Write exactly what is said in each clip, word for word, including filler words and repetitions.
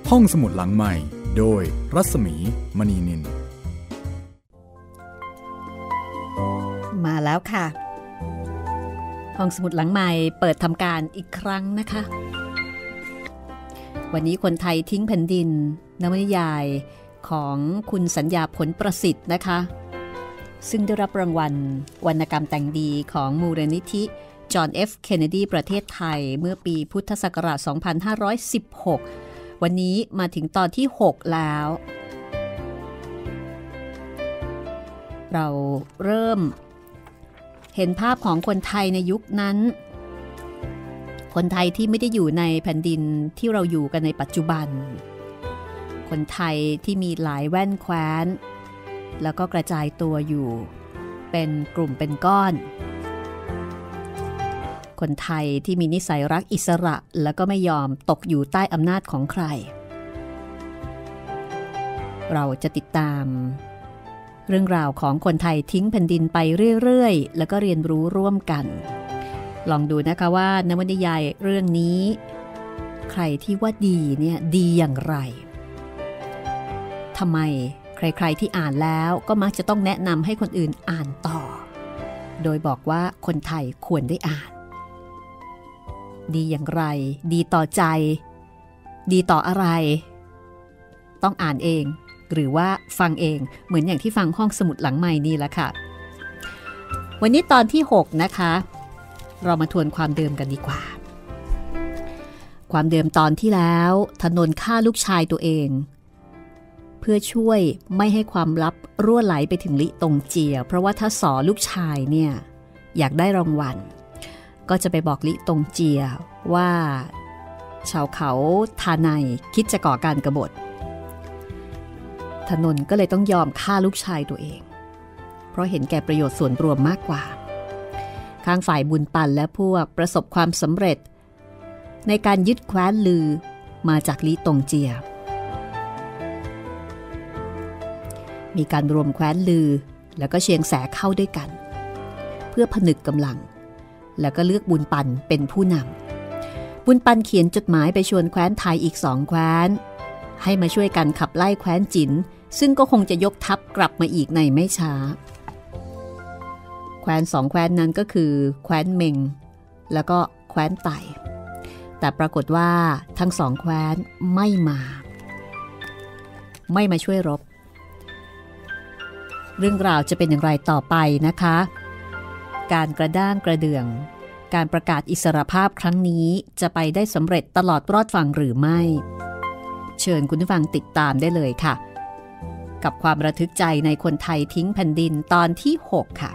ห้องสมุดหลังใหม่โดยรัศมีมณีนินมาแล้วค่ะห้องสมุดหลังใหม่เปิดทำการอีกครั้งนะคะวันนี้คนไทยทิ้งแผ่นดินนวนิยายของคุณสัญญาผลประสิทธิ์นะคะซึ่งได้รับรางวัลวรรณกรรมแต่งดีของมูลนิธิจอห์น เอฟ เคนเนดีประเทศไทยเมื่อปีพุทธศักราช สองพันห้าร้อยสิบหก วันนี้มาถึงตอนที่ หก แล้ว เราเริ่มเห็นภาพของคนไทยในยุคนั้นคนไทยที่ไม่ได้อยู่ในแผ่นดินที่เราอยู่กันในปัจจุบันคนไทยที่มีหลายแว่นแคว้นแล้วก็กระจายตัวอยู่เป็นกลุ่มเป็นก้อนคนไทยที่มีนิสัยรักอิสระแล้วก็ไม่ยอมตกอยู่ใต้อำนาจของใครเราจะติดตามเรื่องราวของคนไทยทิ้งแผ่นดินไปเรื่อยๆแล้วก็เรียนรู้ร่วมกันลองดูนะคะว่านวนิยายเรื่องนี้ใครที่ว่าดีเนี่ยดีอย่างไรทำไมใครๆที่อ่านแล้วก็มักจะต้องแนะนำให้คนอื่นอ่านต่อโดยบอกว่าคนไทยควรได้อ่านดีอย่างไรดีต่อใจดีต่ออะไรต้องอ่านเองหรือว่าฟังเองเหมือนอย่างที่ฟังห้องสมุดหลังใหม่นี่แหละค่ะวันนี้ตอนที่หกนะคะเรามาทวนความเดิมกันดีกว่าความเดิมตอนที่แล้วธนนท์ฆ่าลูกชายตัวเองเพื่อช่วยไม่ให้ความลับรั่วไหลไปถึงลิตงเจียเพราะว่าถ้าสอลูกชายเนี่ยอยากได้รางวัลก็จะไปบอกลิตงเจียว่าชาวเขาทาไนคิดจะก่อการกบฏธนนท์ก็เลยต้องยอมฆ่าลูกชายตัวเองเพราะเห็นแก่ประโยชน์ส่วนรวมมากกว่าข้างฝ่ายบุญปันและพวกประสบความสำเร็จในการยึดแคว้นลือมาจากลิตงเจียมีการรวมแคว้นลือแล้วก็เชียงแสเข้าด้วยกันเพื่อผนึกกำลังแล้วก็เลือกบุญปันเป็นผู้นำบุญปันเขียนจดหมายไปชวนแคว้นไทยอีกสองแคว้นให้มาช่วยกันขับไล่แคว้นจิ๋นซึ่งก็คงจะยกทัพกลับมาอีกในไม่ช้าแคว้นสองแคว้นนั้นก็คือแคว้นเมงแล้วก็แคว้นไต่แต่ปรากฏว่าทั้งสองแคว้นไม่มาไม่มาช่วยรบเรื่องราวจะเป็นอย่างไรต่อไปนะคะการกระด้างกระเดื่องการประกาศอิสรภาพครั้งนี้จะไปได้สำเร็จตลอดรอดฝั่งหรือไม่เชิญคุณผู้ฟังติดตามได้เลยค่ะกับความระทึกใจในคนไทยทิ้งแผ่นดินตอนที่หกค่ะ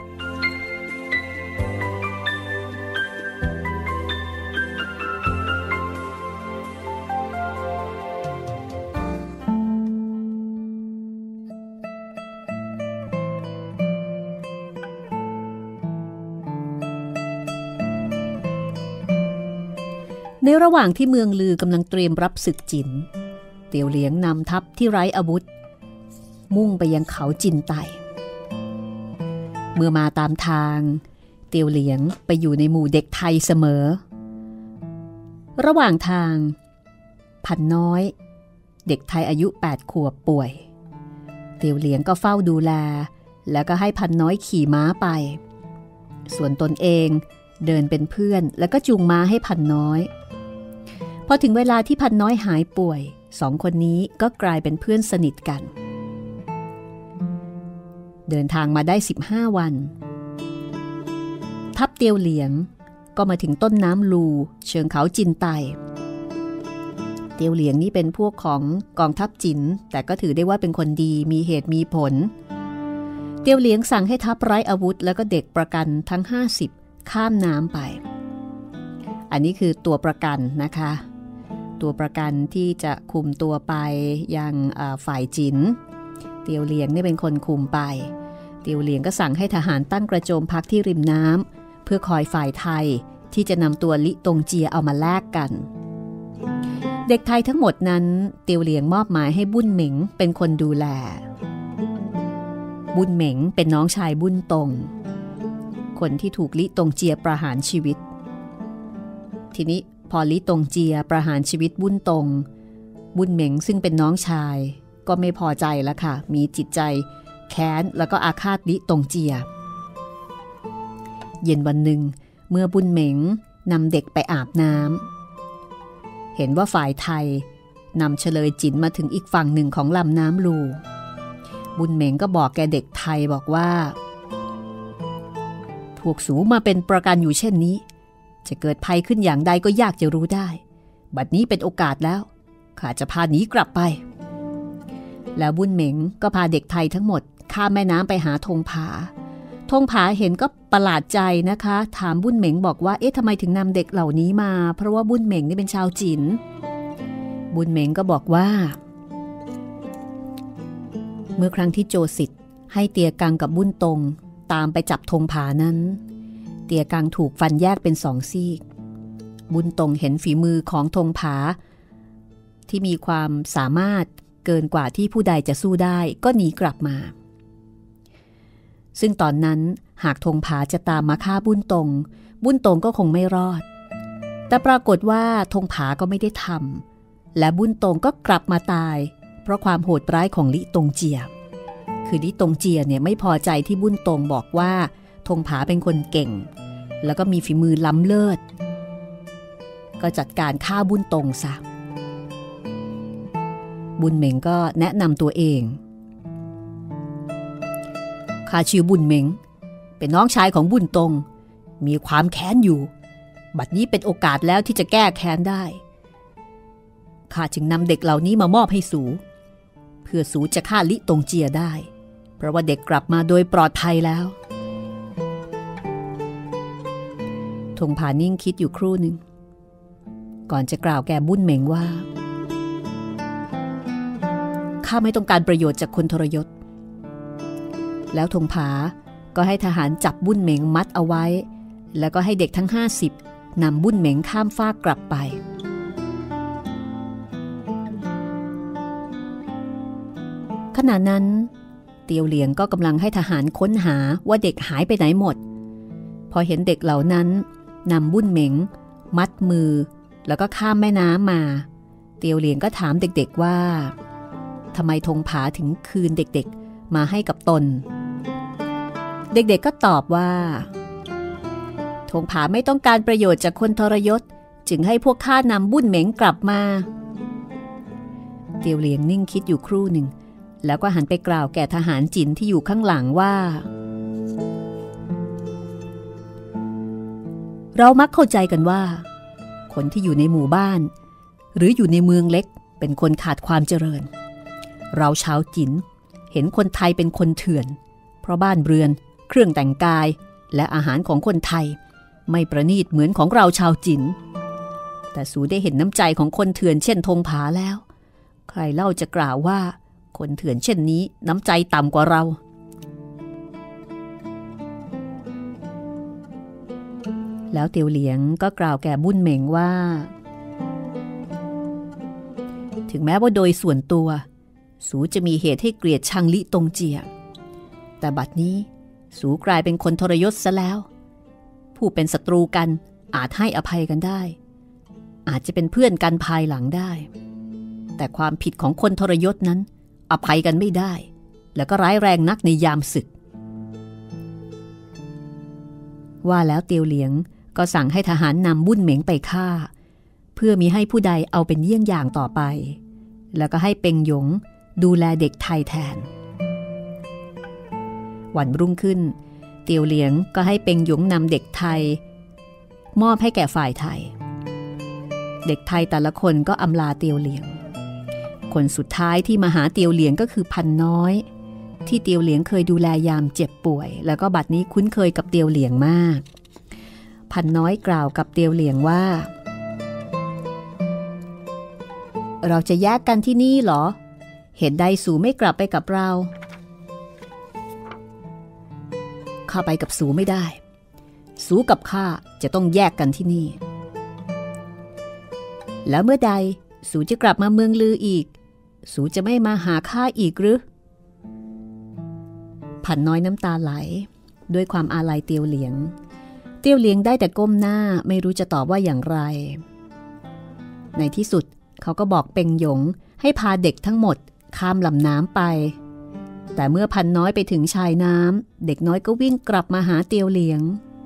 ในระหว่างที่เมืองลือกำลังเตรียมรับศึกจิ๋นเตียวเหลียงนำทัพที่ไร้อาวุธมุ่งไปยังเขาจินไตเมื่อมาตามทางเตียวเหลียงไปอยู่ในหมู่เด็กไทยเสมอระหว่างทางพันน้อยเด็กไทยอายุแปดขวบป่วยเตียวเหลียงก็เฝ้าดูแลแล้วก็ให้พันน้อยขี่ม้าไปส่วนตนเองเดินเป็นเพื่อนแล้วก็จูงม้าให้พันน้อยพอถึงเวลาที่พันน้อยหายป่วยสองคนนี้ก็กลายเป็นเพื่อนสนิทกันเดินทางมาได้สิบห้าวันทัพเตียวเหลียงก็มาถึงต้นน้ำลูเชิงเขาจินไตเตียวเหลียงนี่เป็นพวกของกองทัพจินแต่ก็ถือได้ว่าเป็นคนดีมีเหตุมีผลเตียวเหลียงสั่งให้ทัพไร้อาวุธแล้วก็เด็กประกันทั้งห้าสิบข้ามน้ำไปอันนี้คือตัวประกันนะคะตัวประกันที่จะคุมตัวไปยังฝ่ายจิ๋นเตียวเหลียงนี่เป็นคนคุมไปเตียวเหลียงก็สั่งให้ทหารตั้งกระโจมพักที่ริมน้ำเพื่อคอยฝ่ายไทยที่จะนำตัวลิตงเจียเอามาแลกกัน เด็กไทยทั้งหมดนั้นเตียวเหลียงมอบหมายให้บุญเหม็งเป็นคนดูแลบุญเหม็งเป็นน้องชายบุญตงคนที่ถูกลิตงเจียประหารชีวิตทีนี้พอลิตงเจียประหารชีวิตบุญตงบุญเหม็งซึ่งเป็นน้องชายก็ไม่พอใจแล้วค่ะมีจิตใจแค้นแล้วก็อาฆาตลิตงเจียเย็นวันหนึ่งเมื่อบุญเหม็งนำเด็กไปอาบน้ำเห็นว่าฝ่ายไทยนำเฉลยจิ๋นมาถึงอีกฝั่งหนึ่งของลำน้ำลูบุญเหม็งก็บอกแกเด็กไทยบอกว่าพวกสูมาเป็นประกันอยู่เช่นนี้จะเกิดภัยขึ้นอย่างใดก็ยากจะรู้ได้บัดนี้เป็นโอกาสแล้วข้าจะพาหนีกลับไปแล้วบุญเหม็งก็พาเด็กไทยทั้งหมดข้ามแม่น้ำไปหาธงผาธงผาเห็นก็ประหลาดใจนะคะถามบุญเหม็งบอกว่าเอ๊ะทำไมถึงนำเด็กเหล่านี้มาเพราะว่าบุญเหม็งนี่เป็นชาวจีนบุญเหม็งก็บอกว่าเมื่อครั้งที่โจสิทธิ์ให้เตียกังกับบุญตงตามไปจับธงผานั้นเตียกังถูกฟันแยกเป็นสองซีกบุญตงเห็นฝีมือของธงผาที่มีความสามารถเกินกว่าที่ผู้ใดจะสู้ได้ก็หนีกลับมาซึ่งตอนนั้นหากธงผาจะตามมาฆ่าบุญตงบุญตงก็คงไม่รอดแต่ปรากฏว่าธงผาก็ไม่ได้ทำและบุญตงก็กลับมาตายเพราะความโหดร้ายของลิตงเจียคือลิตงเจียเนี่ยไม่พอใจที่บุญตงบอกว่าธงผาเป็นคนเก่งแล้วก็มีฝีมือล้ำเลิศก็จัดการฆ่าบุญตงซะบุญเหม็งก็แนะนำตัวเองข้าชื่อบุญเหม็งเป็นน้องชายของบุญตงมีความแค้นอยู่บัดนี้เป็นโอกาสแล้วที่จะแก้แค้นได้ข้าจึงนำเด็กเหล่านี้มามอบให้สูเพื่อสูจะฆ่าลิตงเจียได้เพราะว่าเด็กกลับมาโดยปลอดภัยแล้วธงผานิ่งคิดอยู่ครู่หนึ่งก่อนจะกล่าวแก่บุญเหม็งว่าข้าไม่ต้องการประโยชน์จากคนทรยศแล้วธงผาก็ให้ทหารจับบุญเหม็งมัดเอาไว้แล้วก็ให้เด็กทั้งห้าสิบนำบุญเหม็งข้ามฟากกลับไปขณะนั้นเตียวเหลียงก็กำลังให้ทหารค้นหาว่าเด็กหายไปไหนหมดพอเห็นเด็กเหล่านั้นนำบุญเหม็งมัดมือแล้วก็ข้ามแม่น้ำมาเตียวเหลียงก็ถามเด็กๆว่าทำไมธงผาถึงคืนเด็กๆมาให้กับตนเด็กๆก็ตอบว่าธงผาไม่ต้องการประโยชน์จากคนทรยศจึงให้พวกข้านำบุญเหม็งกลับมาเตียวเหลียงนิ่งคิดอยู่ครู่หนึ่งแล้วก็หันไปกล่าวแก่ทหารจีนที่อยู่ข้างหลังว่าเรามักเข้าใจกันว่าคนที่อยู่ในหมู่บ้านหรืออยู่ในเมืองเล็กเป็นคนขาดความเจริญเราชาวจีนเห็นคนไทยเป็นคนเถื่อนเพราะบ้านเรือนเครื่องแต่งกายและอาหารของคนไทยไม่ประณีตเหมือนของเราชาวจีนแต่สูได้เห็นน้ำใจของคนเถื่อนเช่นธงผาแล้วใครเล่าจะกล่าวว่าคนเถื่อนเช่นนี้น้ำใจต่ำกว่าเราแล้วเตียวเหลียงก็กล่าวแก่บุญเหม็งว่าถึงแม้ว่าโดยส่วนตัวสูจะมีเหตุให้เกลียดชังลิตงเจียแต่บัดนี้สูกลายเป็นคนทรยศซะแล้วผู้เป็นศัตรูกันอาจให้อภัยกันได้อาจจะเป็นเพื่อนกันภายหลังได้แต่ความผิดของคนทรยศนั้นอภัยกันไม่ได้แล้วก็ร้ายแรงนักในยามศึกว่าแล้วเตียวเหลียงก็สั่งให้ทหารนำบุญเหม็งไปฆ่าเพื่อมิให้ผู้ใดเอาเป็นเยี่ยงอย่างต่อไปแล้วก็ให้เป็งหยงดูแลเด็กไทยแทนวันรุ่งขึ้นเตียวเหลียงก็ให้เป็งหยงนำเด็กไทยมอบให้แก่ฝ่ายไทยเด็กไทยแต่ละคนก็อำลาเตียวเหลียงคนสุดท้ายที่มาหาเตียวเหลียงก็คือพันน้อยที่เตียวเหลียงเคยดูแลยามเจ็บป่วยแล้วก็บัดนี้คุ้นเคยกับเตียวเหลียงมากพันน้อยกล่าวกับเตียวเหลียงว่าเราจะแยกกันที่นี่เหรอเหตุใดสูไม่กลับไปกับเราข้าไปกับสูไม่ได้สูกับข้าจะต้องแยกกันที่นี่แล้วเมื่อใดสูจะกลับมาเมืองลืออีกสูจะไม่มาหาข้าอีกหรือพันน้อยน้ำตาไหลด้วยความอาลัยเตียวเหลียงเตียวเหลียงได้แต่ก้มหน้าไม่รู้จะตอบว่าอย่างไรในที่สุดเขาก็บอกเป็งหยงให้พาเด็กทั้งหมดข้ามลำน้ำไปแต่เมื่อพันน้อยไปถึงชายน้ำเด็กน้อยก็วิ่งกลับมาหาเตียวเหลียง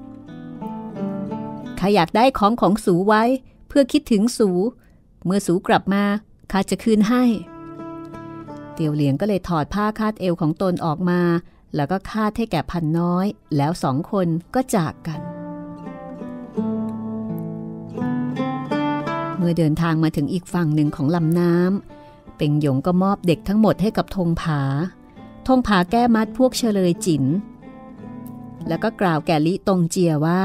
ข้าอยากได้ของของสูไว้เพื่อคิดถึงสูเมื่อสูกลับมาข้าจะคืนให้เตียวเหลียงก็เลยถอดผ้าคาดเอวของตนออกมาแล้วก็คาดให้แก่พันน้อยแล้วสองคนก็จากกันเมื่อเดินทางมาถึงอีกฝั่งหนึ่งของลำน้ำเป็งหยงก็มอบเด็กทั้งหมดให้กับธงผาธงผาแก้มัดพวกเฉลยจิ๋นแล้วก็กล่าวแก่ลิตงเจียว่า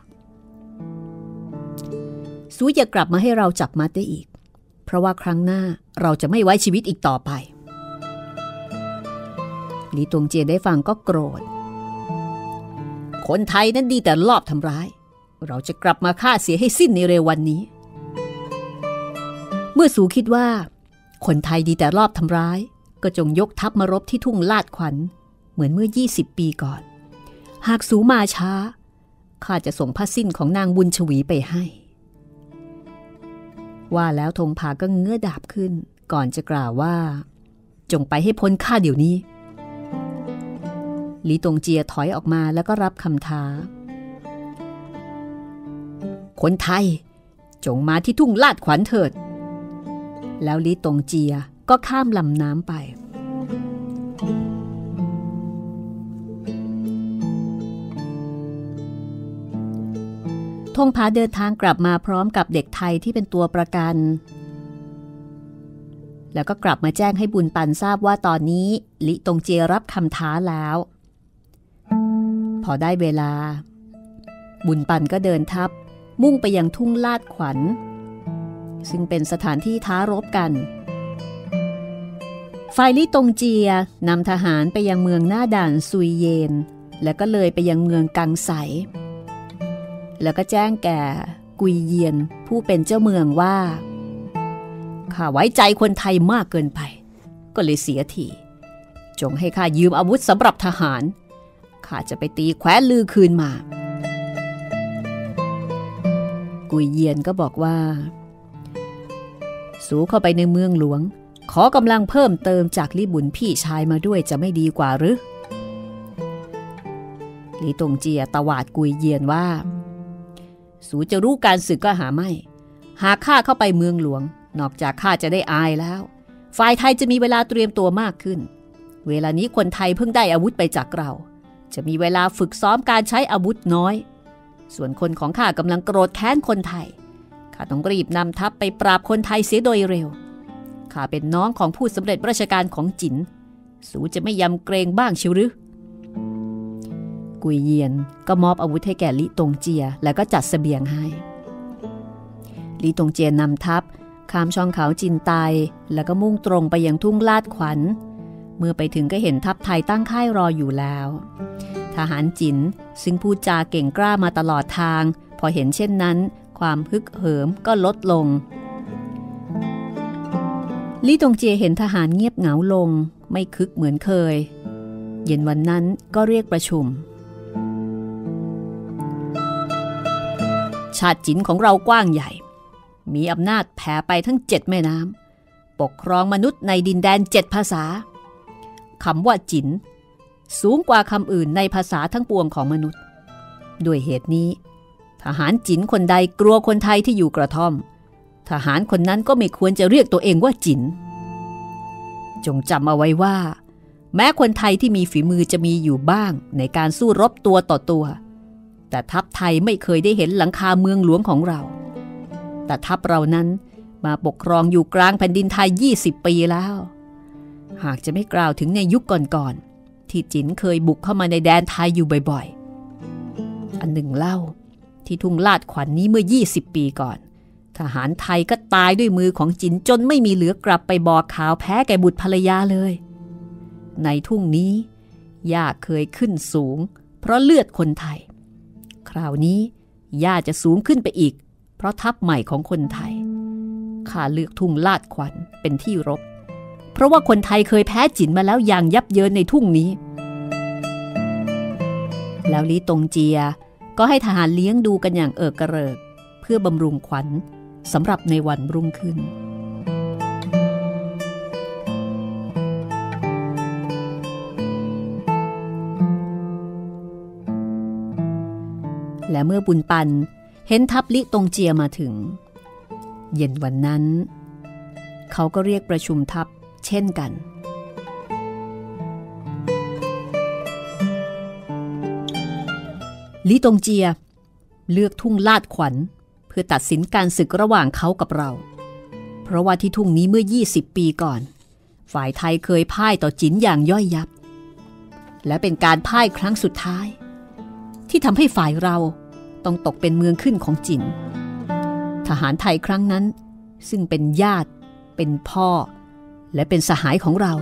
สูอย่ากลับมาให้เราจับมัดได้อีกเพราะว่าครั้งหน้าเราจะไม่ไว้ชีวิตอีกต่อไปลิตงเจียได้ฟังก็โกรธคนไทยนั้นดีแต่ลอบทำร้ายเราจะกลับมาฆ่าเสียให้สิ้นในเร็ววันนี้เมื่อสูคิดว่าคนไทยดีแต่ลอบทำร้ายก็จงยกทัพมารบที่ทุ่งลาดขวัญเหมือนเมื่อยี่สิบปีก่อนหากสูมาช้าข้าจะส่งผ้าสิ้นของนางบุญชวีไปให้ว่าแล้วธงผาก็เงื้อดาบขึ้นก่อนจะกล่าวว่าจงไปให้พ้นข้าเดี๋ยวนี้ลีตงเจียถอยออกมาแล้วก็รับคำท้าคนไทยจงมาที่ทุ่งลาดขวัญเถิดแล้วลีตงเจียก็ข้ามลำน้ำไปธงผาเดินทางกลับมาพร้อมกับเด็กไทยที่เป็นตัวประกันแล้วก็กลับมาแจ้งให้บุญปันทราบว่าตอนนี้ลิตงเจียรับคำท้าแล้วพอได้เวลาบุญปันก็เดินทัพมุ่งไปยังทุ่งลาดขวัญซึ่งเป็นสถานที่ท้ารบกันฝ่ายลิตงเจียนำทหารไปยังเมืองหน้าด่านซุยเยนแล้วก็เลยไปยังเมืองกังไสแล้วก็แจ้งแก่กุยเยียนผู้เป็นเจ้าเมืองว่าข้าไว้ใจคนไทยมากเกินไปก็เลยเสียทีจงให้ข้ายืมอาวุธสำหรับทหารข้าจะไปตีแคว้นลือคืนมากุยเยียนก็บอกว่าสูเข้าไปในเมืองหลวงขอกำลังเพิ่มเติมจากลี่บุญพี่ชายมาด้วยจะไม่ดีกว่าหรือลีตงเจียตวาดกุยเยียนว่าสูจะรู้การศึกก็หาไม่หากข้าเข้าไปเมืองหลวงนอกจากข้าจะได้อายแล้วฝ่ายไทยจะมีเวลาเตรียมตัวมากขึ้นเวลานี้คนไทยเพิ่งได้อาวุธไปจากเราจะมีเวลาฝึกซ้อมการใช้อาวุธน้อยส่วนคนของข้ากำลังโกรธแค้นคนไทยข้าต้องรีบนำทัพไปปราบคนไทยเสียโดยเร็วข้าเป็นน้องของผู้สำเร็จราชการของจิ๋นสูจะไม่ยำเกรงบ้างชิวหรือกุยเยียนก็มอบอาวุธให้แก่ลิตงเจียแล้วก็จัดเสบียงให้ลิตงเจียนำทัพข้ามช่องเขาจินไตแล้วก็มุ่งตรงไปยังทุ่งลาดขวัญเมื่อไปถึงก็เห็นทัพไทยตั้งค่ายรออยู่แล้วทหารจิ๋นซึ่งพูดจาเก่งกล้ามาตลอดทางพอเห็นเช่นนั้นความฮึกเหิมก็ลดลงลี่ตงเจียเห็นทหารเงียบเหงาลงไม่คึกเหมือนเคยเย็นวันนั้นก็เรียกประชุมชาติจิ๋นของเรากว้างใหญ่มีอำนาจแผ่ไปทั้งเจ็ดแม่น้ำปกครองมนุษย์ในดินแดนเจ็ดภาษาคำว่าจิ๋นสูงกว่าคำอื่นในภาษาทั้งปวงของมนุษย์ด้วยเหตุนี้ทหารจิ๋นคนใดกลัวคนไทยที่อยู่กระท่อมทหารคนนั้นก็ไม่ควรจะเรียกตัวเองว่าจิ๋นจงจำเอาไว้ว่าแม้คนไทยที่มีฝีมือจะมีอยู่บ้างในการสู้รบตัวต่อตัวแต่ทัพไทยไม่เคยได้เห็นหลังคาเมืองหลวงของเราแต่ทัพเรานั้นมาปกครองอยู่กลางแผ่นดินไทยยี่สิบปีแล้วหากจะไม่กล่าวถึงในยุคก่อนๆที่จิ๋นเคยบุกเข้ามาในแดนไทยอยู่บ่อยๆอันหนึ่งเล่าที่ทุ่งลาดขวัญ น, นี้เมื่อยี่สิบปีก่อนทหารไทยก็ตายด้วยมือของจิ๋นจนไม่มีเหลือกลับไปบอกข่าวแพ้แก่บุตรภรรยาเลยในทุ่งนี้หญ้าเคยขึ้นสูงเพราะเลือดคนไทยคราวนี้หญ้าจะสูงขึ้นไปอีกเพราะทัพใหม่ของคนไทยข้าเลือกทุ่งลาดขวัญเป็นที่รบเพราะว่าคนไทยเคยแพ้จิ๋นมาแล้วอย่างยับเยินในทุ่งนี้แล้วลีตงเจียก็ให้ทหารเลี้ยงดูกันอย่างเอิกกระเริกเพื่อบำรุงขวัญสำหรับในวันรุ่งขึ้นและเมื่อบุญปันเห็นทัพลิตงเจียมาถึงเย็นวันนั้นเขาก็เรียกประชุมทัพเช่นกันลิตงเจียเลือกทุ่งลาดขวัญเพื่อตัดสินการศึกระหว่างเขากับเราเพราะว่าที่ทุ่งนี้เมื่อยี่สิบปีก่อนฝ่ายไทยเคยพ่ายต่อจินอย่างย่อยยับและเป็นการพ่ายครั้งสุดท้ายที่ทำให้ฝ่ายเราต้องตกเป็นเมืองขึ้นของจินทหารไทยครั้งนั้นซึ่งเป็นญาติเป็นพ่อและเป็นสหายของเรา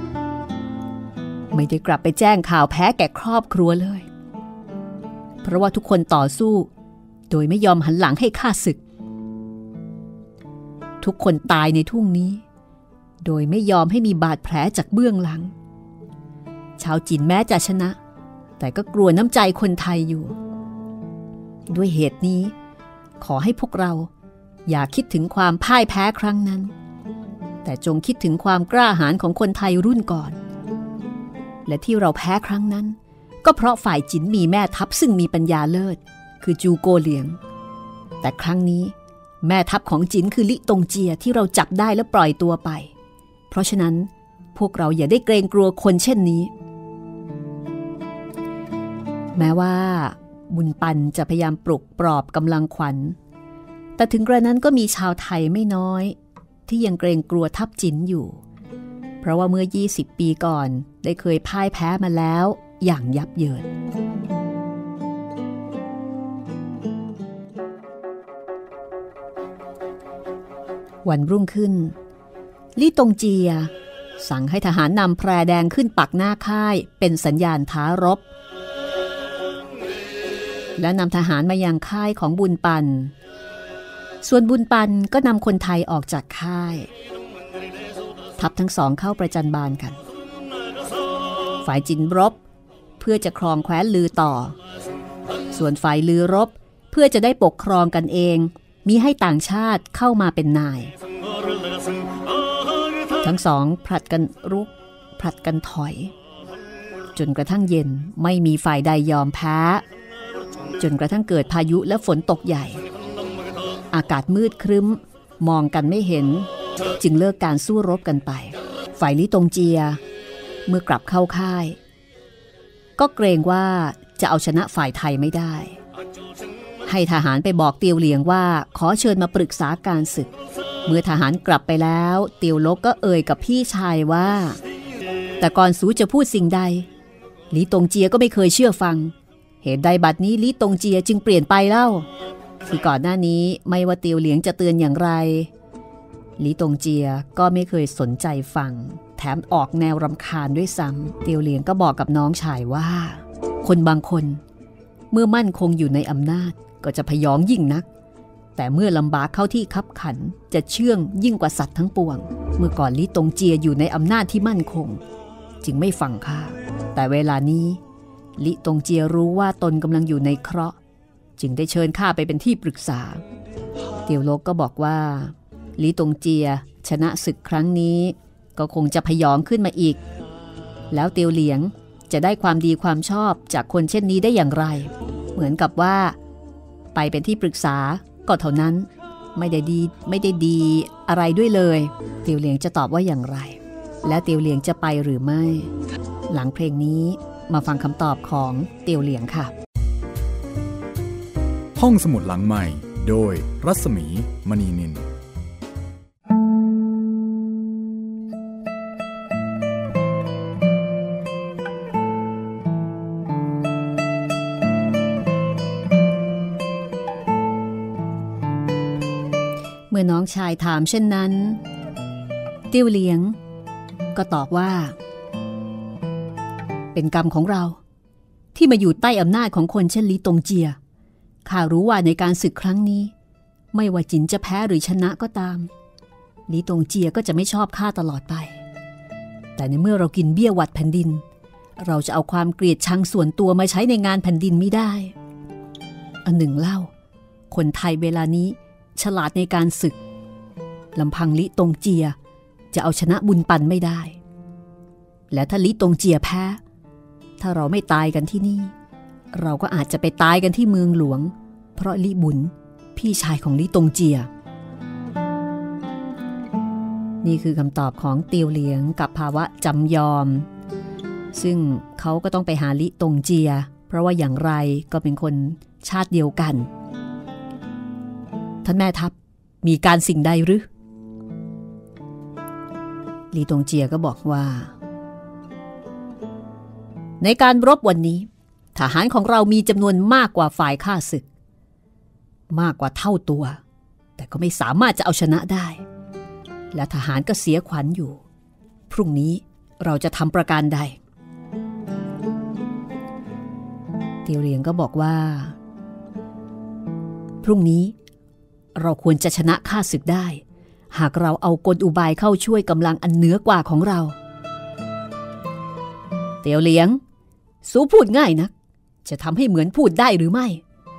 ไม่ได้กลับไปแจ้งข่าวแพ้แก่ครอบครัวเลยเพราะว่าทุกคนต่อสู้โดยไม่ยอมหันหลังให้ข้าศึกทุกคนตายในทุ่งนี้โดยไม่ยอมให้มีบาดแผลจากเบื้องหลังชาวจีนแม้จะชนะแต่ก็กลัวน้ำใจคนไทยอยู่ด้วยเหตุนี้ขอให้พวกเราอย่าคิดถึงความพ่ายแพ้ครั้งนั้นแต่จงคิดถึงความกล้าหาญของคนไทยรุ่นก่อนและที่เราแพ้ครั้งนั้นก็เพราะฝ่ายจินมีแม่ทัพซึ่งมีปัญญาเลิศคือจูโกเหลียงแต่ครั้งนี้แม่ทัพของจินคือลิตงเจียที่เราจับได้และปล่อยตัวไปเพราะฉะนั้นพวกเราอย่าได้เกรงกลัวคนเช่นนี้แม้ว่าบุญปันจะพยายามปลุกปลอบกำลังขวัญแต่ถึงกระนั้นก็มีชาวไทยไม่น้อยที่ยังเกรงกลัวทัพจินอยู่เพราะว่าเมื่อยี่สิบปีก่อนได้เคยพ่ายแพ้มาแล้วอย่างยับเยินวันรุ่งขึ้นลี่ตงเจียสั่งให้ทหารนำแพรแดงขึ้นปักหน้าค่ายเป็นสัญญาณท้ารบและนำทหารมายังค่ายของบุญปันส่วนบุญปันก็นำคนไทยออกจากค่ายทัพทั้งสองเข้าประจันบานกันฝ่ายจินรบเพื่อจะครองแคว้นลือต่อส่วนฝ่ายลือรบเพื่อจะได้ปกครองกันเองมิให้ต่างชาติเข้ามาเป็นนายทั้งสองผลัดกันรุกผลัดกันถอยจนกระทั่งเย็นไม่มีฝ่ายใดยอมแพ้จนกระทั่งเกิดพายุและฝนตกใหญ่อากาศมืดครึ้มมองกันไม่เห็นจึงเลิกการสู้รบกันไปฝ่ายลิตงเจียเมื่อกลับเข้าค่ายก็เกรงว่าจะเอาชนะฝ่ายไทยไม่ได้ให้ทหารไปบอกเตียวเหลียงว่าขอเชิญมาปรึกษาการศึกเมื่อทหารกลับไปแล้วเตียวลกก็เอ่ยกับพี่ชายว่าแต่ก่อนสูจะพูดสิ่งใดลิตงเจียก็ไม่เคยเชื่อฟังเหตุใดบัดนี้ลิตงเจียจึงเปลี่ยนไปเล่าที่ก่อนหน้านี้ไม่ว่าเตียวเหลียงจะเตือนอย่างไรลิตงเจียก็ไม่เคยสนใจฟังแถมออกแนวรำคาญด้วยซ้ำเตียวเหลียงก็บอกกับน้องชายว่าคนบางคนเมื่อมั่นคงอยู่ในอำนาจก็จะพยองยิ่งนักแต่เมื่อลำบากเข้าที่คับขันจะเชื่องยิ่งกว่าสัตว์ทั้งปวงเมื่อก่อนลิตงเจียอยู่ในอำนาจที่มั่นคงจึงไม่ฟังข้าแต่เวลานี้ลิตงเจียรู้ว่าตนกำลังอยู่ในเคราะห์จึงได้เชิญข้าไปเป็นที่ปรึกษาเตียวลกก็บอกว่าลิตงเจียชนะศึกครั้งนี้ก็คงจะพยองขึ้นมาอีกแล้วเตียวเหลียงจะได้ความดีความชอบจากคนเช่นนี้ได้อย่างไรเหมือนกับว่าไปเป็นที่ปรึกษาก็เท่านั้นไม่ได้ดีไม่ได้ดีอะไรด้วยเลยเตียวเหลียงจะตอบว่าอย่างไรและเตียวเหลียงจะไปหรือไม่หลังเพลงนี้มาฟังคำตอบของเตียวเหลียงค่ะห้องสมุดหลังใหม่โดยรัศมีมณีนินเมื่อน้องชายถามเช่นนั้นเตียวเหลียงก็ตอบว่าเป็นกรรมของเราที่มาอยู่ใต้อำนาจของคนเช่นลิตงเจียข้ารู้ว่าในการศึกครั้งนี้ไม่ว่าจินจะแพ้หรือชนะก็ตามลิตงเจียก็จะไม่ชอบข้าตลอดไปแต่ในเมื่อเรากินเบี้ยหวัดแผ่นดินเราจะเอาความเกลียดชังส่วนตัวมาใช้ในงานแผ่นดินไม่ได้อันหนึ่งเล่าคนไทยเวลานี้ฉลาดในการศึกลำพังลิตงเจียจะเอาชนะบุญปันไม่ได้และถ้าลิตงเจียแพ้ถ้าเราไม่ตายกันที่นี่เราก็อาจจะไปตายกันที่เมืองหลวงเพราะลี่บุญพี่ชายของลี่ตงเจียนี่คือคำตอบของเตียวเหลียงกับภาวะจำยอมซึ่งเขาก็ต้องไปหาลี่ตงเจียเพราะว่าอย่างไรก็เป็นคนชาติเดียวกันท่านแม่ทัพมีการสิ่งใดหรือลี่ตงเจียก็บอกว่าในการรบวันนี้ทหารของเรามีจำนวนมากกว่าฝ่ายข้าศึกมากกว่าเท่าตัวแต่ก็ไม่สามารถจะเอาชนะได้และทหารก็เสียขวัญอยู่พรุ่งนี้เราจะทำประการใดเตียวเหลียงก็บอกว่าพรุ่งนี้เราควรจะชนะข้าศึกได้หากเราเอากลอุบายเข้าช่วยกำลังอันเหนือกว่าของเราเตียวเหลียงสู้พูดง่ายนักจะทำให้เหมือนพูดได้หรือไม่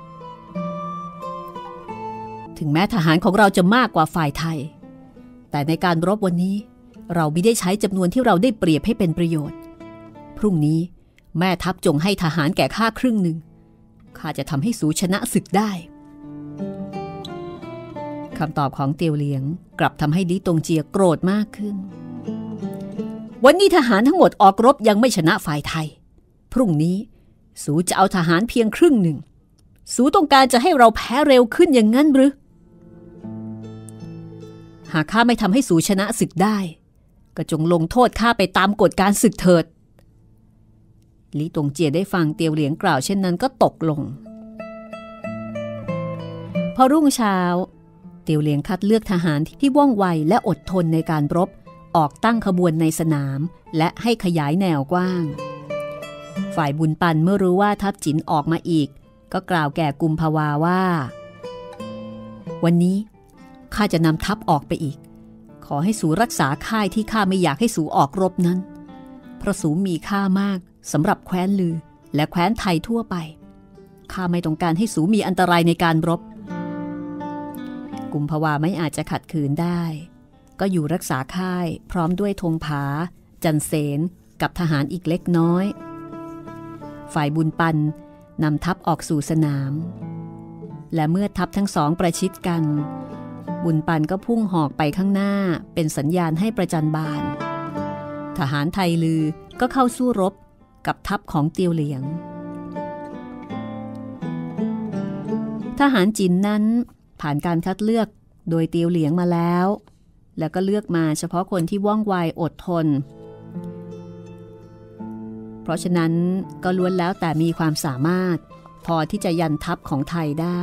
ถึงแม้ทหารของเราจะมากกว่าฝ่ายไทยแต่ในการรบวันนี้เราไม่ได้ใช้จำนวนที่เราได้เปรียบให้เป็นประโยชน์พรุ่งนี้แม่ทัพจงให้ทหารแก่ข้าครึ่งหนึ่งข้าจะทำให้สูชนะศึกได้คำตอบของเตียวเหลียงกลับทำให้ลี่ตงเจียโกรธมากขึ้นวันนี้ทหารทั้งหมดออกรบยังไม่ชนะฝ่ายไทยพรุ่งนี้สูจะเอาทหารเพียงครึ่งหนึ่งสูต้องการจะให้เราแพ้เร็วขึ้นอย่างนั้นหรือหากข้าไม่ทำให้สูชนะศึกได้ก็จงลงโทษข้าไปตามกฎการศึกเถิดลี่ตงเจียได้ฟังเตียวเหลียงกล่าวเช่นนั้นก็ตกลงพอรุ่งเช้าเตียวเหลียงคัดเลือกทหารที่ว่องไวและอดทนในการรบออกตั้งขบวนในสนามและให้ขยายแนวกว้างฝ่ายบุญปันเมื่อรู้ว่าทัพจินออกมาอีกก็กล่าวแก่กุมภาวาว่าวันนี้ข้าจะนำทัพออกไปอีกขอให้สูรักษาค่ายที่ข้าไม่อยากให้สูออกรบนั้นเพราะสูมีค่ามากสำหรับแคว้นลือและแคว้นไทยทั่วไปข้าไม่ต้องการให้สูมีอันตรายในการรบกุมภาวาไม่อาจจะขัดขืนได้ก็อยู่รักษาค่ายพร้อมด้วยธงผาจันเสนกับทหารอีกเล็กน้อยฝ่ายบุญปันนำทัพออกสู่สนามและเมื่อทัพทั้งสองประชิดกันบุญปันก็พุ่งหอกไปข้างหน้าเป็นสัญญาณให้ประจันบานทหารไทยลือก็เข้าสู้รบกับทัพของเตียวเหลียงทหารจีนนั้นผ่านการคัดเลือกโดยเตียวเหลียงมาแล้วแล้วก็เลือกมาเฉพาะคนที่ว่องไวอดทนเพราะฉะนั้นก็ล้วนแล้วแต่มีความสามารถพอที่จะยันทัพของไทยได้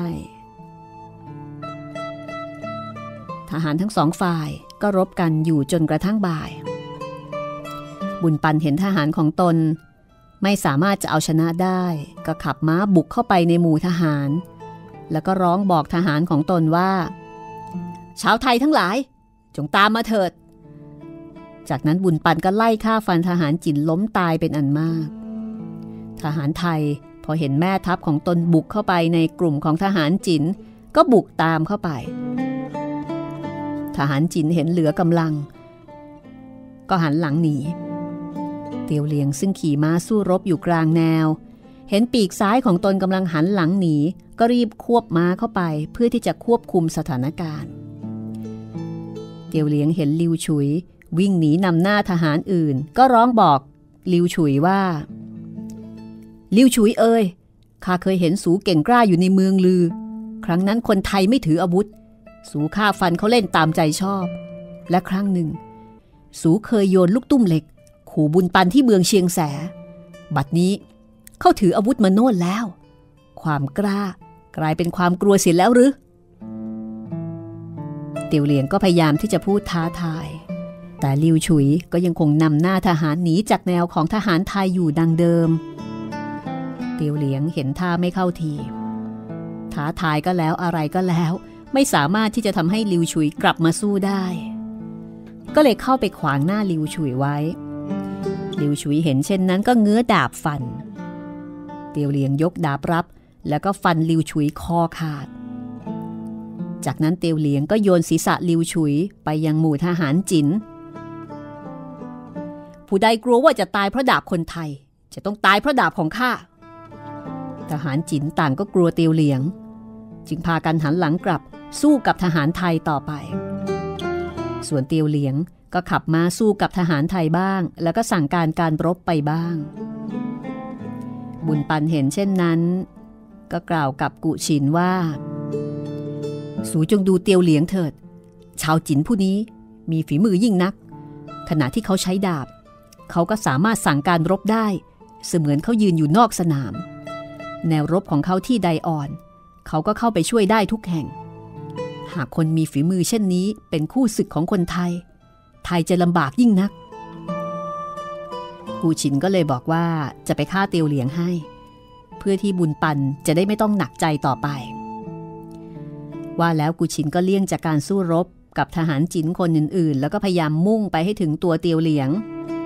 ทหารทั้งสองฝ่ายก็รบกันอยู่จนกระทั่งบ่ายบุญปันเห็นทหารของตนไม่สามารถจะเอาชนะได้ก็ขับม้าบุกเข้าไปในหมู่ทหารแล้วก็ร้องบอกทหารของตนว่าชาวไทยทั้งหลายจงตามมาเถิดจากนั้นบุญปันก็ไล่ฆ่าฟันทหารจินล้มตายเป็นอันมากทหารไทยพอเห็นแม่ทัพของตนบุกเข้าไปในกลุ่มของทหารจินก็บุกตามเข้าไปทหารจินเห็นเหลือกำลังก็หันหลังหนีเตียวเหลียงซึ่งขี่ม้าสู้รบอยู่กลางแนวเห็นปีกซ้ายของตนกำลังหันหลังหนีก็รีบควบม้าเข้าไปเพื่อที่จะควบคุมสถานการณ์เตียวเหลียงเห็นลิวฉุยวิ่งหนีนำหน้าทหารอื่นก็ร้องบอกลิวฉุยว่าลิวฉุยเอ้ยข้าเคยเห็นสูเก่งกล้าอยู่ในเมืองลือครั้งนั้นคนไทยไม่ถืออาวุธสูฆ่าฟันเขาเล่นตามใจชอบและครั้งหนึ่งสูเคยโยนลูกตุ้มเหล็กขู่บุญปันที่เมืองเชียงแสบัดนี้เขาถืออาวุธมาโน่นแล้วความกล้ากลายเป็นความกลัวเสียแล้วหรือเตียวเหลียงก็พยายามที่จะพูดท้าทายแต่ลิวฉุยก็ยังคงนำหน้าทหารหนีจากแนวของทหารไทยอยู่ดังเดิมเตียวเหลียงเห็นท่าไม่เข้าทีท้าทายก็แล้วอะไรก็แล้วไม่สามารถที่จะทำให้ลิวฉุยกลับมาสู้ได้ก็เลยเข้าไปขวางหน้าลิวฉุยไว้ลิวฉุยเห็นเช่นนั้นก็เงื้อดาบฟันเตียวเหลียงยกดาบรับแล้วก็ฟันลิวฉุยคอขาดจากนั้นเตียวเหลียงก็โยนศีรษะลิวฉุยไปยังหมู่ทหารจินผู้ใดกลัวว่าจะตายเพราะดาบคนไทยจะต้องตายเพราะดาบของข้าทหารจิ๋นต่างก็กลัวเตียวเหลียงจึงพากันหันหลังกลับสู้กับทหารไทยต่อไปส่วนเตียวเหลียงก็ขับม้าสู้กับทหารไทยบ้างแล้วก็สั่งการการรบไปบ้างบุญปันเห็นเช่นนั้นก็กล่าวกับกุฉินว่าสูจงดูเตียวเหลียงเถิดชาวจิ๋นผู้นี้มีฝีมือยิ่งนักขณะที่เขาใช้ดาบเขาก็สามารถสั่งการรบได้เสมือนเขายืนอยู่นอกสนามแนวรบของเขาที่ใดอ่อนเขาก็เข้าไปช่วยได้ทุกแห่งหากคนมีฝีมือเช่นนี้เป็นคู่ศึกของคนไทยไทยจะลำบากยิ่งนักกูฉินก็เลยบอกว่าจะไปฆ่าเตียวเหลียงให้เพื่อที่บุญปันจะได้ไม่ต้องหนักใจต่อไปว่าแล้วกูฉินก็เลี่ยงจากการสู้รบกับทหารจิ๋นคนอื่นๆแล้วก็พยายามมุ่งไปให้ถึงตัวเตียวเหลียง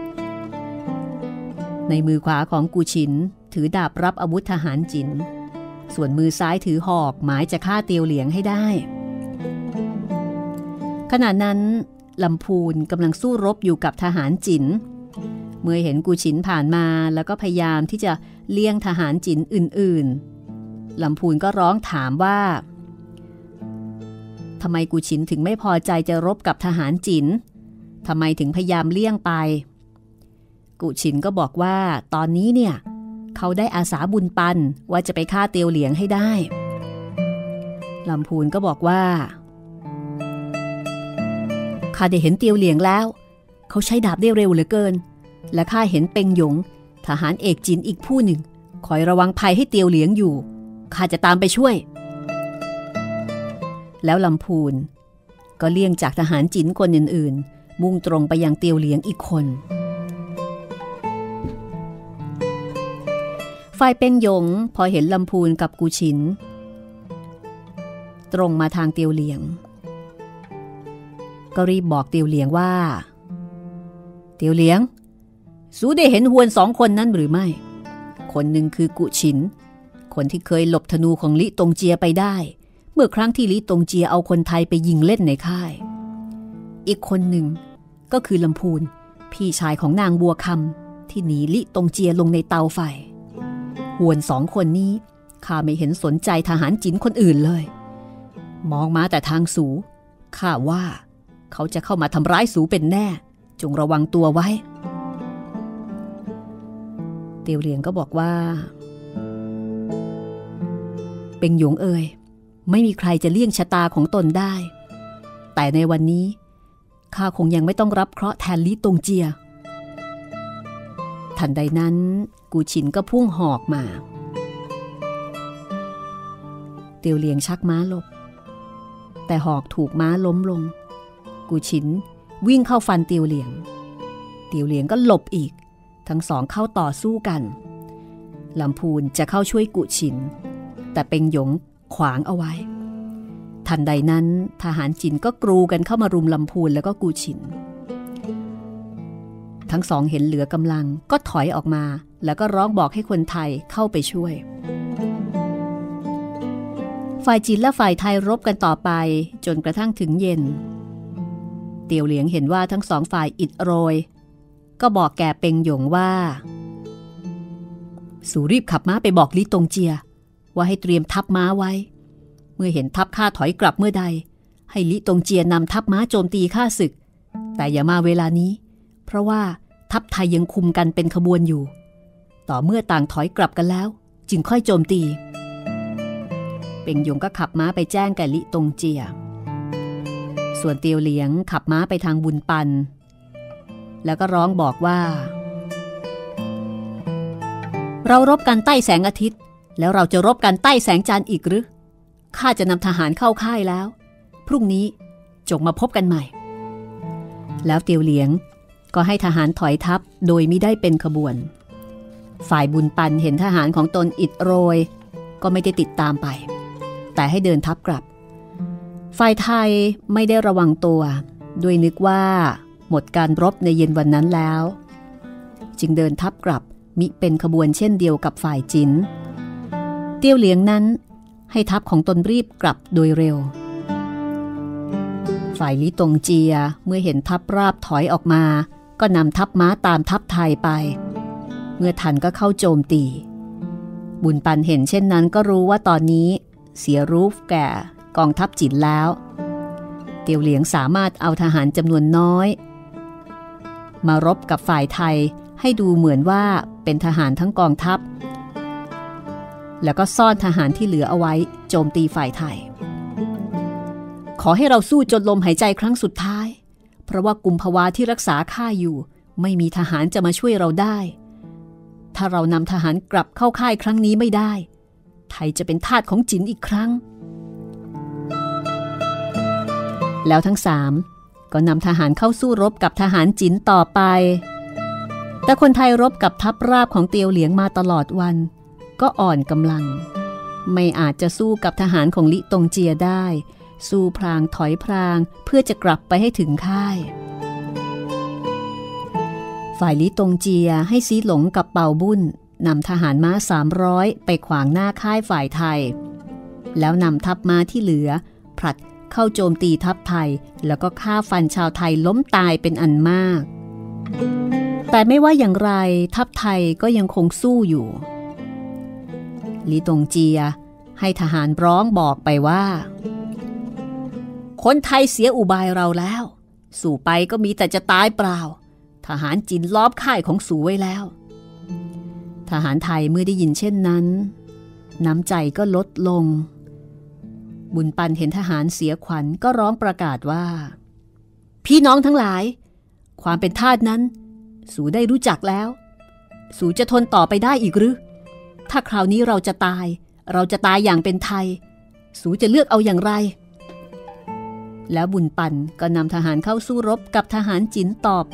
ในมือขวาของกูฉินถือดาบรับอาวุธทหารจิ๋นส่วนมือซ้ายถือหอกหมายจะฆ่าเตียวเหลียงให้ได้ขณะนั้นลำพูนกำลังสู้รบอยู่กับทหารจิ๋นเมื่อเห็นกูฉินผ่านมาแล้วก็พยายามที่จะเลี่ยงทหารจิ๋นอื่นๆลำพูนก็ร้องถามว่าทำไมกูฉินถึงไม่พอใจจะรบกับทหารจิ๋นทำไมถึงพยายามเลี่ยงไปกูฉินก็บอกว่าตอนนี้เนี่ยเขาได้อาสาบุญปันว่าจะไปฆ่าเตียวเหลียงให้ได้ลำพูนก็บอกว่าข้าได้เห็นเตียวเหลียงแล้วเขาใช้ดาบได้เร็วเหลือเกินและข้าเห็นเป็งหยงทหารเอกจินอีกผู้หนึ่งคอยระวังภัยให้เตียวเหลียงอยู่ข้าจะตามไปช่วยแล้วลำพูนก็เลี่ยงจากทหารจินคนอื่นๆมุ่งตรงไปยังเตียวเหลียงอีกคนฝ่ายเป็งหยงพอเห็นลำพูนกับกูฉินตรงมาทางเตียวเหลียงก็รีบบอกเตียวเหลียงว่าเตียวเหลียงสูได้เห็นฮวนสองคนนั้นหรือไม่คนหนึ่งคือกุฉินคนที่เคยหลบธนูของลิตงเจียไปได้เมื่อครั้งที่ลิตงเจียเอาคนไทยไปยิงเล่นในค่ายอีกคนหนึ่งก็คือลำพูนพี่ชายของนางบัวคำที่หนีลิตงเจียลงในเตาไฟฮวนสองคนนี้ข้าไม่เห็นสนใจทหารจิ๋นคนอื่นเลยมองมาแต่ทางสูข้าว่าเขาจะเข้ามาทำร้ายสูเป็นแน่จงระวังตัวไว้เตียวเหลียงก็บอกว่าเป็งหยงเอ่ยไม่มีใครจะเลี่ยงชะตาของตนได้แต่ในวันนี้ข้าคงยังไม่ต้องรับเคราะห์แทนลิตงเจียทันใดนั้นกูฉินก็พุ่งหอกมาเตียวเหลียงชักม้าหลบแต่หอกถูกม้าล้มลงกูฉินวิ่งเข้าฟันเตียวเหลียงเตียวเหลียงก็หลบอีกทั้งสองเข้าต่อสู้กันลำพูนจะเข้าช่วยกูฉินแต่เป็งหยงขวางเอาไว้ทันใดนั้นทหารจินก็กรูกันเข้ามารุมลำพูนแล้วก็กูฉินทั้งสองเห็นเหลือกำลังก็ถอยออกมาแล้วก็ร้องบอกให้คนไทยเข้าไปช่วยฝ่ายจีนและฝ่ายไทยรบกันต่อไปจนกระทั่งถึงเย็นเตียวเหลียงเห็นว่าทั้งสองฝ่ายอิดโรยก็บอกแก่เป็งหยงว่าสู่รีบขับม้าไปบอกลิตงเจียว่าให้เตรียมทัพม้าไว้เมื่อเห็นทัพข้าถอยกลับเมื่อใดให้ลิตงเจียนำทัพม้าโจมตีข้าศึกแต่อย่ามาเวลานี้เพราะว่าทัพไทยยังคุมกันเป็นขบวนอยู่ต่อเมื่อต่างถอยกลับกันแล้วจึงค่อยโจมตีเป็งหยงก็ขับม้าไปแจ้งแก่ลิตงเจียส่วนเตียวเหลียงขับม้าไปทางบุญปันแล้วก็ร้องบอกว่าเรารบกันใต้แสงอาทิตย์แล้วเราจะรบกันใต้แสงจันทร์อีกหรือข้าจะนำทหารเข้าค่ายแล้วพรุ่งนี้จงมาพบกันใหม่แล้วเตียวเหลียงก็ให้ทหารถอยทัพโดยมิได้เป็นขบวนฝ่ายบุญปันเห็นทหารของตนอิดโรยก็ไม่ได้ติดตามไปแต่ให้เดินทัพกลับฝ่ายไทยไม่ได้ระวังตัวด้วยนึกว่าหมดการรบในเย็นวันนั้นแล้วจึงเดินทัพกลับมิเป็นขบวนเช่นเดียวกับฝ่ายจินเตียวเหลียงนั้นให้ทัพของตนรีบกลับโดยเร็วฝ่ายลิตงเจียเมื่อเห็นทัพราบถอยออกมาก็นำทัพม้าตามทัพไทยไปเมื่อทันก็เข้าโจมตีบุญปันเห็นเช่นนั้นก็รู้ว่าตอนนี้เสียรูปแก่กองทัพจิ๋นแล้วเตียวเหลียงสามารถเอาทหารจำนวนน้อยมารบกับฝ่ายไทยให้ดูเหมือนว่าเป็นทหารทั้งกองทัพแล้วก็ซ่อนทหารที่เหลือเอาไว้โจมตีฝ่ายไทยขอให้เราสู้จนลมหายใจครั้งสุดท้ายเพราะว่ากุมภาวาที่รักษาข้าอยู่ไม่มีทหารจะมาช่วยเราได้ถ้าเรานำทหารกลับเข้าค่ายครั้งนี้ไม่ได้ไทยจะเป็นทาสของจิ๋นอีกครั้งแล้วทั้งสามก็นำทหารเข้าสู้รบกับทหารจิ๋นต่อไปแต่คนไทยรบกับทัพราบของเตียวเหลียงมาตลอดวันก็อ่อนกำลังไม่อาจจะสู้กับทหารของลิตงเจียได้สู้พลางถอยพลางเพื่อจะกลับไปให้ถึงค่ายฝ่ายลิตงเจียให้ซีหลงกับเป่าบุญนำทหารม้าสามร้อยไปขวางหน้าค่ายฝ่ายไทยแล้วนำทัพม้าที่เหลือผลัดเข้าโจมตีทัพไทยแล้วก็ฆ่าฟันชาวไทยล้มตายเป็นอันมากแต่ไม่ว่าอย่างไรทัพไทยก็ยังคงสู้อยู่ลิตงเจียให้ทหารร้องบอกไปว่าคนไทยเสียอุบายเราแล้วสู่ไปก็มีแต่จะตายเปล่าทหารจินล้อมค่ายของสู่ไว้แล้วทหารไทยเมื่อได้ยินเช่นนั้นน้ำใจก็ลดลงบุญปันเห็นทหารเสียขวัญก็ร้องประกาศว่าพี่น้องทั้งหลายความเป็นทาสนั้นสู่ได้รู้จักแล้วสู่จะทนต่อไปได้อีกหรือถ้าคราวนี้เราจะตายเราจะตายอย่างเป็นไทยสู่จะเลือกเอาอย่างไรแล้วบุญปันก็นำทหารเข้าสู้รบกับทหารจิ๋นต่อไป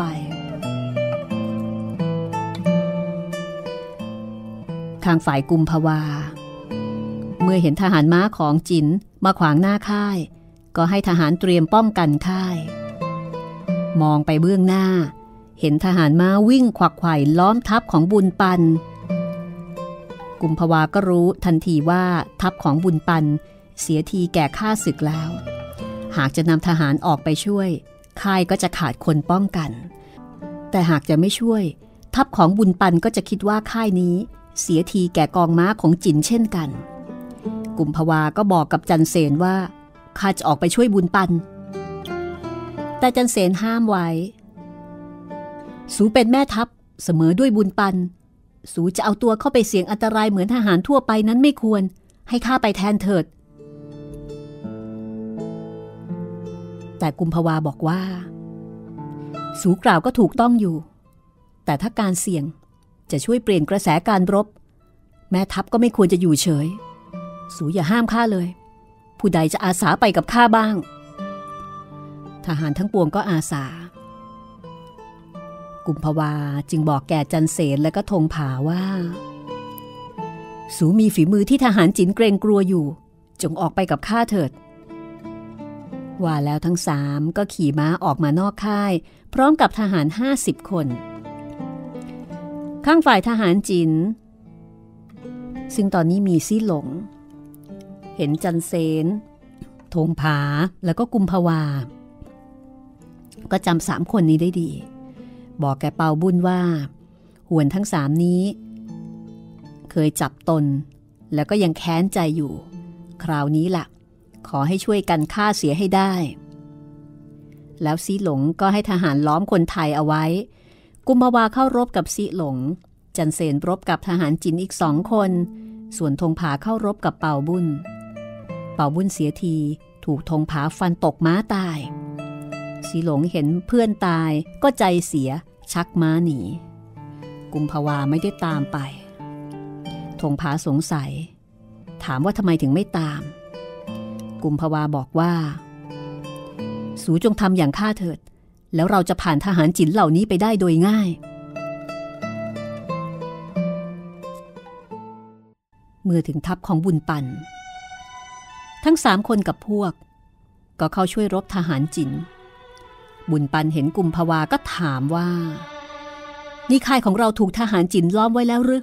ทางฝ่ายกุมภาวาเมื่อเห็นทหารม้าของจิ๋นมาขวางหน้าค่ายก็ให้ทหารเตรียมป้องกันค่ายมองไปเบื้องหน้าเห็นทหารม้าวิ่งขวักไขว่ล้อมทัพของบุญปันกุมภาวาก็รู้ทันทีว่าทัพของบุญปันเสียทีแก่ข้าศึกแล้วหากจะนำทหารออกไปช่วยค่ายก็จะขาดคนป้องกันแต่หากจะไม่ช่วยทัพของบุญปันก็จะคิดว่าค่ายนี้เสียทีแก่กองม้าของจิ๋นเช่นกันกุมภาวาก็บอกกับจันเสนว่าข้าจะออกไปช่วยบุญปันแต่จันเสนห้ามไว้สูเป็นแม่ทัพเสมอด้วยบุญปันสูจะเอาตัวเข้าไปเสี่ยงอันตรายเหมือนทหารทั่วไปนั้นไม่ควรให้ข้าไปแทนเถิดแต่กุมภาวาบอกว่าสูกล่าวก็ถูกต้องอยู่แต่ถ้าการเสี่ยงจะช่วยเปลี่ยนกระแสการรบแม่ทัพก็ไม่ควรจะอยู่เฉยสูอย่าห้ามข้าเลยผู้ใดจะอาสาไปกับข้าบ้างทหารทั้งปวงก็อาสากุมภาวาจึงบอกแก่จันเสนและก็ธงผาว่าสูมีฝีมือที่ทหารจิ๋นเกรงกลัวอยู่จงออกไปกับข้าเถิดว่าแล้วทั้งสามก็ขี่ม้าออกมานอกค่ายพร้อมกับทหารห้าสิบคนข้างฝ่ายทหารจิ๋นซึ่งตอนนี้มีซี่หลงเห็นจันเสนธงผาแล้วก็กุมภาวาก็จำสามคนนี้ได้ดีบอกแกเปาบุญว่าหวนทั้งสามนี้เคยจับตนแล้วก็ยังแค้นใจอยู่คราวนี้ล่ะขอให้ช่วยกันฆ่าเสียให้ได้แล้วซีหลงก็ให้ทหารล้อมคนไทยเอาไว้กุมภาวาเข้ารบกับซีหลงจันเสนรบกับทหารจิ๋นอีกสองคนส่วนธงผาเข้ารบกับเป่าบุญเป่าบุญเสียทีถูกธงผาฟันตกม้าตายซีหลงเห็นเพื่อนตายก็ใจเสียชักม้าหนีกุมภาวาไม่ได้ตามไปธงผาสงสัยถามว่าทำไมถึงไม่ตามกุมภาวาบอกว่าสูจงทำอย่างข้าเถิดแล้วเราจะผ่านทหารจิ๋นเหล่านี้ไปได้โดยง่ายเมื่อถึงทัพของบุญปันทั้งสามคนกับพวกก็เข้าช่วยรบทหารจิ๋นบุญปันเห็นกุมภาวาก็ถามว่านี่ค่ายของเราถูกทหารจิ๋นล้อมไว้แล้วหรือ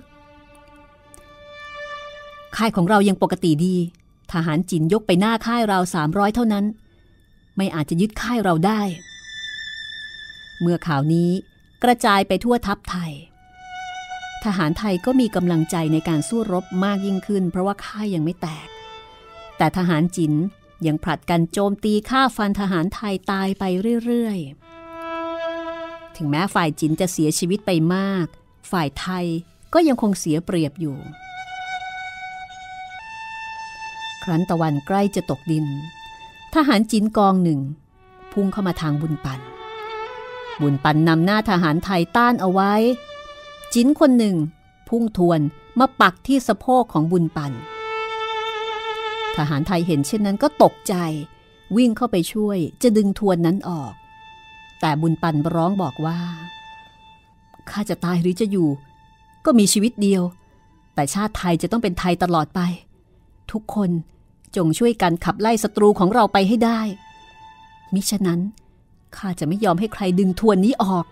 ค่ายของเรายังปกติดีทหารจิ๋นยกไปหน้าค่ายเราสามร้อยเท่านั้นไม่อาจจะยึดค่ายเราได้เมื่อข่าวนี้กระจายไปทั่วทัพไทยทหารไทยก็มีกำลังใจในการสู้รบมากยิ่งขึ้นเพราะว่าค่ายยังไม่แตกแต่ทหารจีนยังผลัดกันโจมตีฆ่าฟันทหารไทยตายไปเรื่อยๆถึงแม้ฝ่ายจีนจะเสียชีวิตไปมากฝ่ายไทยก็ยังคงเสียเปรียบอยู่ครั้นตะวันใกล้จะตกดินทหารจีนกองหนึ่งพุ่งเข้ามาทางบุญปันบุญปันนำหน้าทหารไทยต้านเอาไว้จีนคนหนึ่งพุ่งทวนมาปักที่สะโพกของบุญปันทหารไทยเห็นเช่นนั้นก็ตกใจวิ่งเข้าไปช่วยจะดึงทวนนั้นออกแต่บุญปันร้องบอกว่าข้าจะตายหรือจะอยู่ก็มีชีวิตเดียวแต่ชาติไทยจะต้องเป็นไทยตลอดไปทุกคนจงช่วยกันขับไล่ศัตรูของเราไปให้ได้มิฉะนั้นข้าจะไม่ยอมให้ใครดึงทวนนี้ออก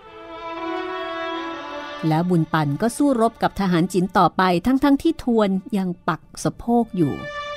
แล้วบุญปันก็สู้รบกับทหารจีนต่อไปทั้งๆ ท, ที่ทวนยังปักสะโพกอยู่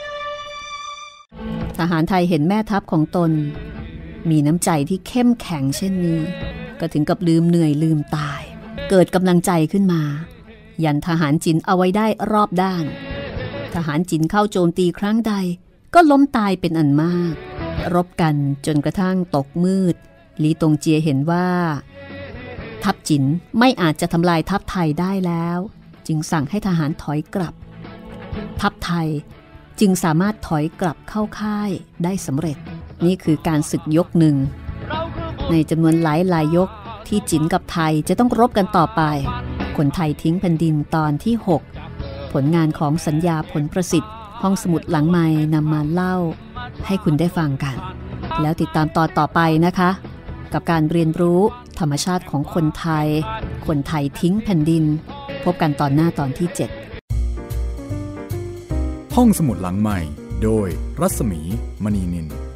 ทหารไทยเห็นแม่ทัพของตนมีน้ำใจที่เข้มแข็งเช่นนี้ก็ถึงกับลืมเหนื่อยลืมตายเกิดกำลังใจขึ้นมายันทหารจีนเอาไว้ได้รอบด้านทหารจีนเข้าโจมตีครั้งใดก็ล้มตายเป็นอันมากรบกันจนกระทั่งตกมืดลีตงเจียเห็นว่าทัพจีนไม่อาจจะทำลายทัพไทยได้แล้วจึงสั่งให้ทหารถอยกลับทัพไทยจึงสามารถถอยกลับเข้าค่ายได้สำเร็จนี่คือการศึกยกหนึ่งในจำนวนหลายหลายยกที่จีนกับไทยจะต้องรบกันต่อไปคนไทยทิ้งแผ่นดินตอนที่หกผลงานของสัญญาผลประสิทธิ์ห้องสมุดหลังไมค์นำมาเล่าให้คุณได้ฟังกันแล้วติดตามตอนต่อไปนะคะกับการเรียนรู้ธรรมชาติของคนไทยคนไทยทิ้งแผ่นดินพบกันตอนหน้าตอนที่เจ็ดห้องสมุดหลังไมค์โดยรัศมีมณีนิน